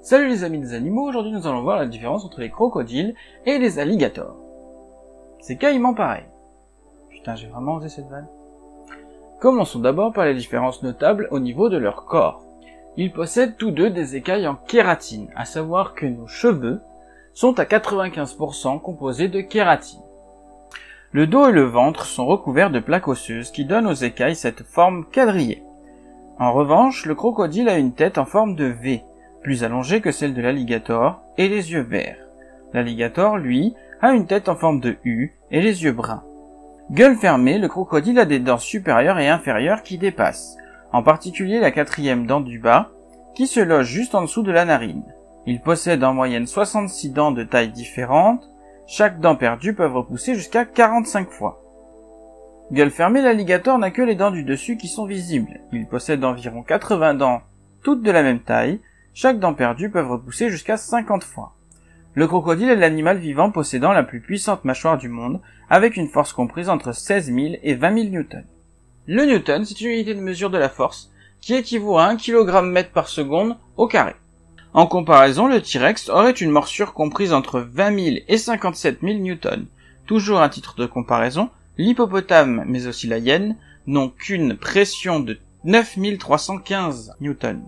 Salut les amis des animaux, aujourd'hui nous allons voir la différence entre les crocodiles et les alligators. C'est quasiment pareil. Putain, j'ai vraiment osé cette vanne. Commençons d'abord par les différences notables au niveau de leur corps. Ils possèdent tous deux des écailles en kératine, à savoir que nos cheveux sont à 95% composés de kératine. Le dos et le ventre sont recouverts de plaques osseuses qui donnent aux écailles cette forme quadrillée. En revanche, le crocodile a une tête en forme de V, plus allongée que celle de l'alligator, et les yeux verts. L'alligator, lui, a une tête en forme de U et les yeux bruns. Gueule fermée, le crocodile a des dents supérieures et inférieures qui dépassent, en particulier la quatrième dent du bas, qui se loge juste en dessous de la narine. Il possède en moyenne 66 dents de tailles différentes, chaque dent perdue peut repousser jusqu'à 45 fois. Gueule fermée, l'alligator n'a que les dents du dessus qui sont visibles. Il possède environ 80 dents, toutes de la même taille. Chaque dent perdue peut repousser jusqu'à 50 fois. Le crocodile est l'animal vivant possédant la plus puissante mâchoire du monde, avec une force comprise entre 16 000 et 20 000 newtons. Le newton, c'est une unité de mesure de la force, qui équivaut à 1 kg/m par seconde au carré. En comparaison, le T-Rex aurait une morsure comprise entre 20 000 et 57 000 newtons. Toujours à titre de comparaison, l'hippopotame, mais aussi la hyène, n'ont qu'une pression de 9 315 newtons.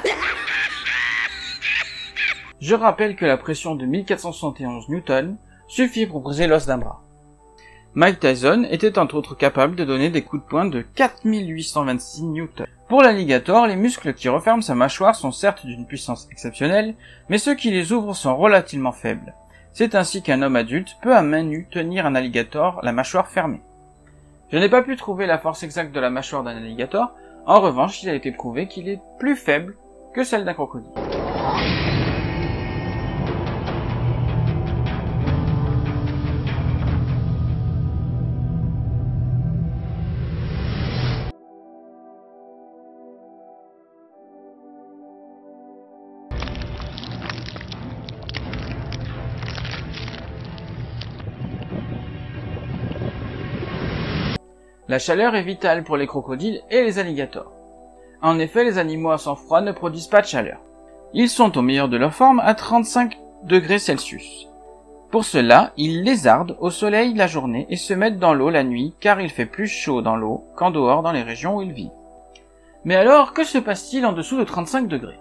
Je rappelle que la pression de 1471 newtons suffit pour briser l'os d'un bras. Mike Tyson était entre autres capable de donner des coups de poing de 4826 newtons. Pour l'alligator, les muscles qui referment sa mâchoire sont certes d'une puissance exceptionnelle, mais ceux qui les ouvrent sont relativement faibles. C'est ainsi qu'un homme adulte peut à main nue tenir un alligator la mâchoire fermée. Je n'ai pas pu trouver la force exacte de la mâchoire d'un alligator, en revanche il a été prouvé qu'il est plus faible que celle d'un crocodile. La chaleur est vitale pour les crocodiles et les alligators. En effet, les animaux à sang froid ne produisent pas de chaleur. Ils sont au meilleur de leur forme à 35 degrés Celsius. Pour cela, ils lézardent au soleil la journée et se mettent dans l'eau la nuit car il fait plus chaud dans l'eau qu'en dehors dans les régions où ils vivent. Mais alors, que se passe-t-il en dessous de 35 degrés?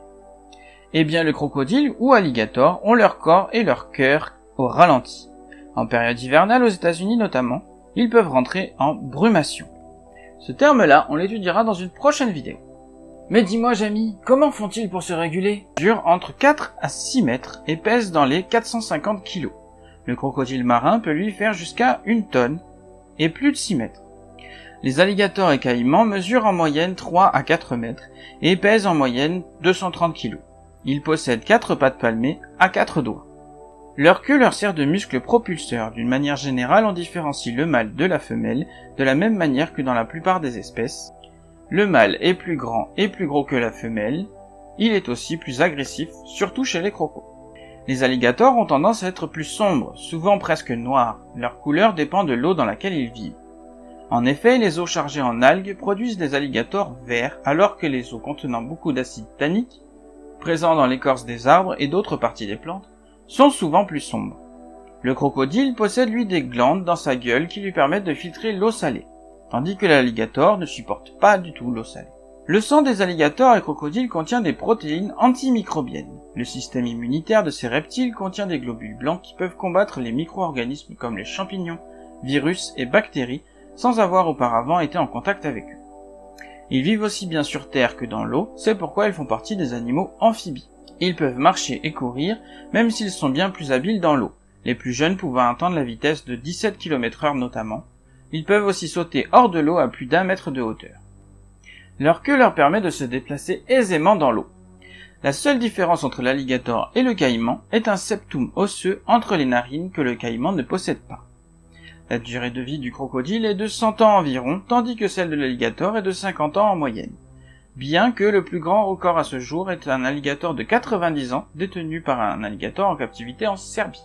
Eh bien, le crocodile ou alligator ont leur corps et leur cœur au ralenti. En période hivernale aux États-Unis notamment, ils peuvent rentrer en brumation. Ce terme-là, on l'étudiera dans une prochaine vidéo. Mais dis-moi, Jamie, comment font-ils pour se réguler? Ils durent entre 4 à 6 mètres et pèsent dans les 450 kg. Le crocodile marin peut lui faire jusqu'à 1 tonne et plus de 6 mètres. Les alligators et caïmans mesurent en moyenne 3 à 4 mètres et pèsent en moyenne 230 kg. Ils possèdent 4 pattes palmées à 4 doigts. Leur queue leur sert de muscle propulseur. D'une manière générale, on différencie le mâle de la femelle de la même manière que dans la plupart des espèces. Le mâle est plus grand et plus gros que la femelle. Il est aussi plus agressif, surtout chez les crocos. Les alligators ont tendance à être plus sombres, souvent presque noirs. Leur couleur dépend de l'eau dans laquelle ils vivent. En effet, les eaux chargées en algues produisent des alligators verts, alors que les eaux contenant beaucoup d'acide tannique, présents dans l'écorce des arbres et d'autres parties des plantes, sont souvent plus sombres. Le crocodile possède lui des glandes dans sa gueule qui lui permettent de filtrer l'eau salée, tandis que l'alligator ne supporte pas du tout l'eau salée. Le sang des alligators et crocodiles contient des protéines antimicrobiennes. Le système immunitaire de ces reptiles contient des globules blancs qui peuvent combattre les micro-organismes comme les champignons, virus et bactéries sans avoir auparavant été en contact avec eux. Ils vivent aussi bien sur terre que dans l'eau, c'est pourquoi ils font partie des animaux amphibies. Ils peuvent marcher et courir, même s'ils sont bien plus habiles dans l'eau, les plus jeunes pouvant atteindre la vitesse de 17 km/h notamment. Ils peuvent aussi sauter hors de l'eau à plus d'1 mètre de hauteur. Leur queue leur permet de se déplacer aisément dans l'eau. La seule différence entre l'alligator et le caïman est un septum osseux entre les narines que le caïman ne possède pas. La durée de vie du crocodile est de 100 ans environ, tandis que celle de l'alligator est de 50 ans en moyenne. Bien que le plus grand record à ce jour est un alligator de 90 ans détenu par un alligator en captivité en Serbie.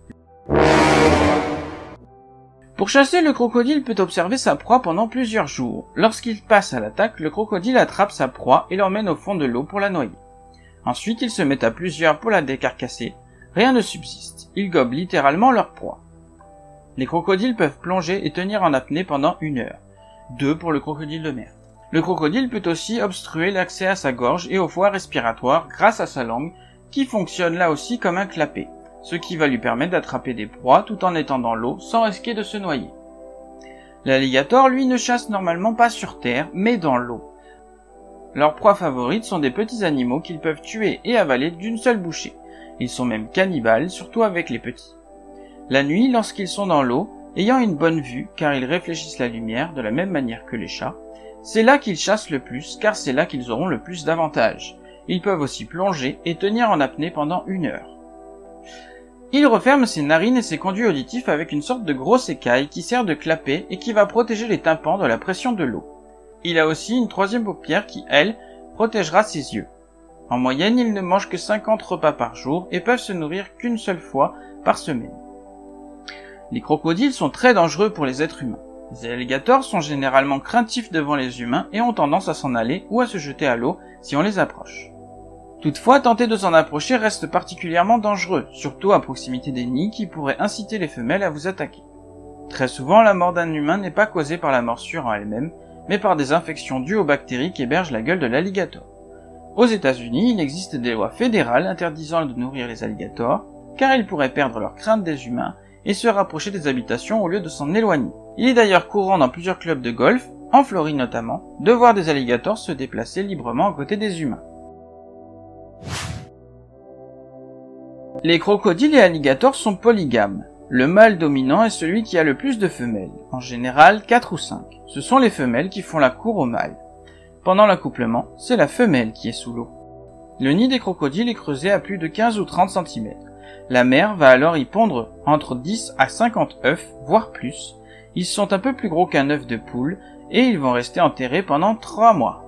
Pour chasser, le crocodile peut observer sa proie pendant plusieurs jours. Lorsqu'il passe à l'attaque, le crocodile attrape sa proie et l'emmène au fond de l'eau pour la noyer. Ensuite, ils se mettent à plusieurs pour la décarcasser. Rien ne subsiste. Ils gobent littéralement leur proie. Les crocodiles peuvent plonger et tenir en apnée pendant 1 heure. 2 pour le crocodile de mer. Le crocodile peut aussi obstruer l'accès à sa gorge et aux voies respiratoires grâce à sa langue qui fonctionne là aussi comme un clapet, ce qui va lui permettre d'attraper des proies tout en étant dans l'eau sans risquer de se noyer. L'alligator, lui, ne chasse normalement pas sur terre, mais dans l'eau. Leurs proies favorites sont des petits animaux qu'ils peuvent tuer et avaler d'une seule bouchée. Ils sont même cannibales, surtout avec les petits. La nuit, lorsqu'ils sont dans l'eau, ayant une bonne vue, car ils réfléchissent la lumière de la même manière que les chats, c'est là qu'ils chassent le plus, car c'est là qu'ils auront le plus d'avantages. Ils peuvent aussi plonger et tenir en apnée pendant 1 heure. Il referme ses narines et ses conduits auditifs avec une sorte de grosse écaille qui sert de clapet et qui va protéger les tympans de la pression de l'eau. Il a aussi une 3e paupière qui, elle, protégera ses yeux. En moyenne, ils ne mangent que 50 repas par jour et peuvent se nourrir qu'une seule fois par semaine. Les crocodiles sont très dangereux pour les êtres humains. Les alligators sont généralement craintifs devant les humains et ont tendance à s'en aller ou à se jeter à l'eau si on les approche. Toutefois, tenter de s'en approcher reste particulièrement dangereux, surtout à proximité des nids qui pourraient inciter les femelles à vous attaquer. Très souvent, la mort d'un humain n'est pas causée par la morsure en elle-même, mais par des infections dues aux bactéries qui hébergent la gueule de l'alligator. Aux États-Unis, il existe des lois fédérales interdisant de nourrir les alligators, car ils pourraient perdre leur crainte des humains et se rapprocher des habitations au lieu de s'en éloigner. Il est d'ailleurs courant dans plusieurs clubs de golf, en Floride notamment, de voir des alligators se déplacer librement à côté des humains. Les crocodiles et alligators sont polygames. Le mâle dominant est celui qui a le plus de femelles, en général 4 ou 5. Ce sont les femelles qui font la cour au mâle. Pendant l'accouplement, c'est la femelle qui est sous l'eau. Le nid des crocodiles est creusé à plus de 15 ou 30 cm. La mère va alors y pondre entre 10 à 50 œufs, voire plus. Ils sont un peu plus gros qu'un œuf de poule et ils vont rester enterrés pendant 3 mois.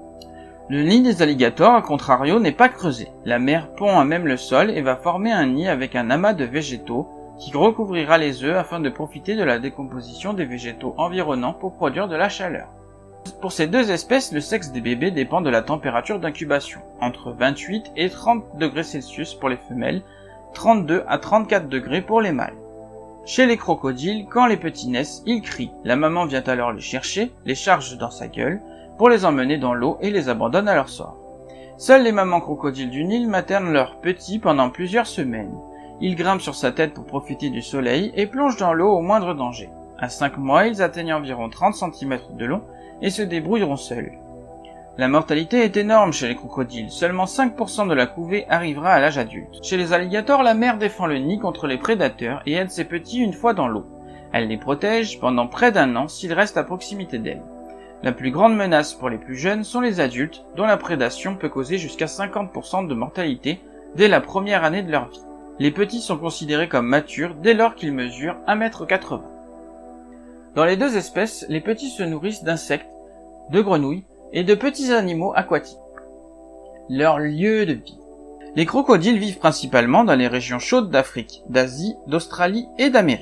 Le nid des alligators, à contrario, n'est pas creusé. La mère pond à même le sol et va former un nid avec un amas de végétaux qui recouvrira les œufs afin de profiter de la décomposition des végétaux environnants pour produire de la chaleur. Pour ces deux espèces, le sexe des bébés dépend de la température d'incubation, entre 28 et 30 degrés Celsius pour les femelles, 32 à 34 degrés pour les mâles. Chez les crocodiles, quand les petits naissent, ils crient. La maman vient alors les chercher, les charge dans sa gueule, pour les emmener dans l'eau et les abandonne à leur sort. Seules les mamans crocodiles du Nil maternent leurs petits pendant plusieurs semaines. Ils grimpent sur sa tête pour profiter du soleil et plongent dans l'eau au moindre danger. À 5 mois, ils atteignent environ 30 cm de long et se débrouilleront seuls. La mortalité est énorme chez les crocodiles, seulement 5% de la couvée arrivera à l'âge adulte. Chez les alligators, la mère défend le nid contre les prédateurs et aide ses petits une fois dans l'eau. Elle les protège pendant près d'1 an s'ils restent à proximité d'elle. La plus grande menace pour les plus jeunes sont les adultes, dont la prédation peut causer jusqu'à 50% de mortalité dès la première année de leur vie. Les petits sont considérés comme matures dès lors qu'ils mesurent 1,80 m. Dans les deux espèces, les petits se nourrissent d'insectes, de grenouilles et de petits animaux aquatiques. Leur lieu de vie. Les crocodiles vivent principalement dans les régions chaudes d'Afrique, d'Asie, d'Australie et d'Amérique.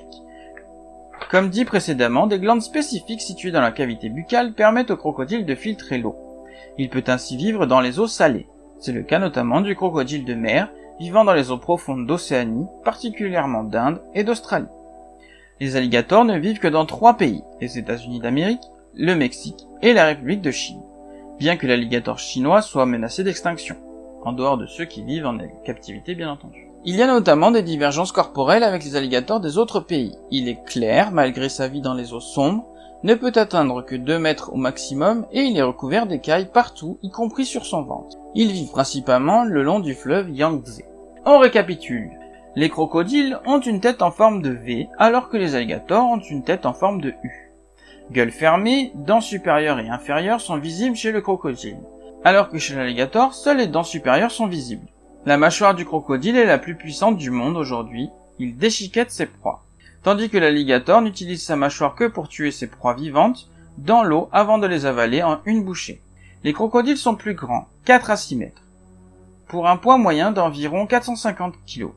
Comme dit précédemment, des glandes spécifiques situées dans la cavité buccale permettent au crocodile de filtrer l'eau. Il peut ainsi vivre dans les eaux salées. C'est le cas notamment du crocodile de mer, vivant dans les eaux profondes d'Océanie, particulièrement d'Inde et d'Australie. Les alligators ne vivent que dans 3 pays, les États-Unis d'Amérique, le Mexique et la République de Chine, bien que l'alligator chinois soit menacé d'extinction, en dehors de ceux qui vivent en captivité bien entendu. Il y a notamment des divergences corporelles avec les alligators des autres pays. Il est clair, malgré sa vie dans les eaux sombres, ne peut atteindre que 2 mètres au maximum et il est recouvert d'écailles partout, y compris sur son ventre. Il vit principalement le long du fleuve Yangtze. On récapitule. Les crocodiles ont une tête en forme de V, alors que les alligators ont une tête en forme de U. Gueule fermée, dents supérieures et inférieures sont visibles chez le crocodile, alors que chez l'alligator, seules les dents supérieures sont visibles. La mâchoire du crocodile est la plus puissante du monde aujourd'hui, il déchiquette ses proies, tandis que l'alligator n'utilise sa mâchoire que pour tuer ses proies vivantes dans l'eau avant de les avaler en une bouchée. Les crocodiles sont plus grands, 4 à 6 mètres, pour un poids moyen d'environ 450 kg.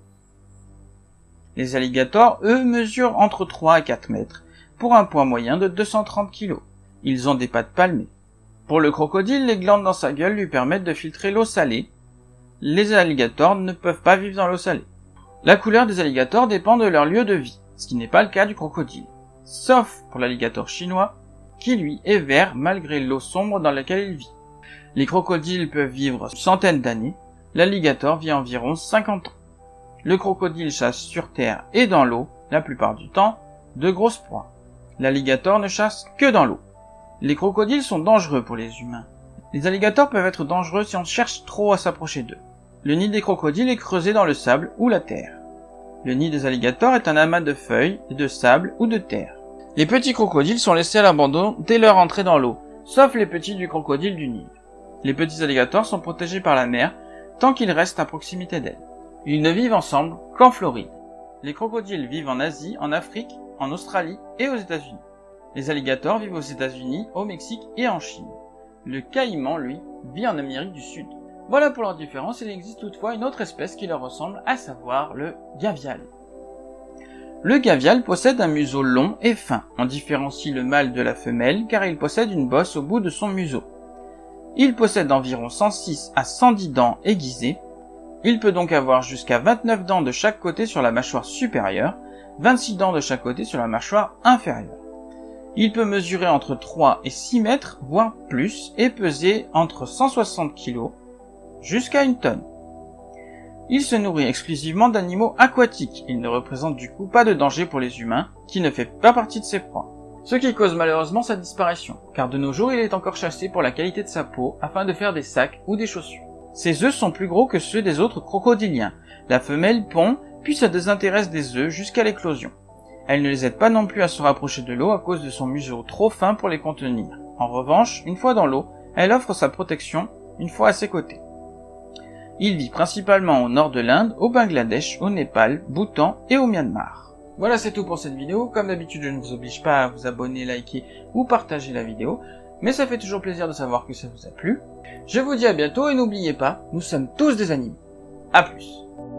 Les alligators, eux, mesurent entre 3 et 4 mètres, pour un poids moyen de 230 kg. Ils ont des pattes palmées. Pour le crocodile, les glandes dans sa gueule lui permettent de filtrer l'eau salée, les alligators ne peuvent pas vivre dans l'eau salée. La couleur des alligators dépend de leur lieu de vie, ce qui n'est pas le cas du crocodile. Sauf pour l'alligator chinois, qui lui est vert malgré l'eau sombre dans laquelle il vit. Les crocodiles peuvent vivre centaines d'années, l'alligator vit environ 50 ans. Le crocodile chasse sur terre et dans l'eau, la plupart du temps, de grosses proies. L'alligator ne chasse que dans l'eau. Les crocodiles sont dangereux pour les humains. Les alligators peuvent être dangereux si on cherche trop à s'approcher d'eux. Le nid des crocodiles est creusé dans le sable ou la terre. Le nid des alligators est un amas de feuilles, de sable ou de terre. Les petits crocodiles sont laissés à l'abandon dès leur entrée dans l'eau, sauf les petits du crocodile du Nil. Les petits alligators sont protégés par la mer tant qu'ils restent à proximité d'elle. Ils ne vivent ensemble qu'en Floride. Les crocodiles vivent en Asie, en Afrique, en Australie et aux États-Unis. Les alligators vivent aux États-Unis, au Mexique et en Chine. Le caïman, lui, vit en Amérique du Sud. Voilà pour leurs différences, il existe toutefois une autre espèce qui leur ressemble, à savoir le gavial. Le gavial possède un museau long et fin. On différencie le mâle de la femelle car il possède une bosse au bout de son museau. Il possède environ 106 à 110 dents aiguisées. Il peut donc avoir jusqu'à 29 dents de chaque côté sur la mâchoire supérieure, 26 dents de chaque côté sur la mâchoire inférieure. Il peut mesurer entre 3 et 6 mètres, voire plus, et peser entre 160 kg jusqu'à 1 tonne. Il se nourrit exclusivement d'animaux aquatiques. Il ne représente du coup pas de danger pour les humains, qui ne fait pas partie de ses proies. Ce qui cause malheureusement sa disparition, car de nos jours il est encore chassé pour la qualité de sa peau afin de faire des sacs ou des chaussures. Ses œufs sont plus gros que ceux des autres crocodiliens. La femelle pond, puis se désintéresse des œufs jusqu'à l'éclosion. Elle ne les aide pas non plus à se rapprocher de l'eau à cause de son museau trop fin pour les contenir. En revanche, une fois dans l'eau, elle offre sa protection une fois à ses côtés. Il vit principalement au nord de l'Inde, au Bangladesh, au Népal, Bhoutan et au Myanmar. Voilà, c'est tout pour cette vidéo. Comme d'habitude, je ne vous oblige pas à vous abonner, liker ou partager la vidéo, mais ça fait toujours plaisir de savoir que ça vous a plu. Je vous dis à bientôt et n'oubliez pas, nous sommes tous des animaux. À plus.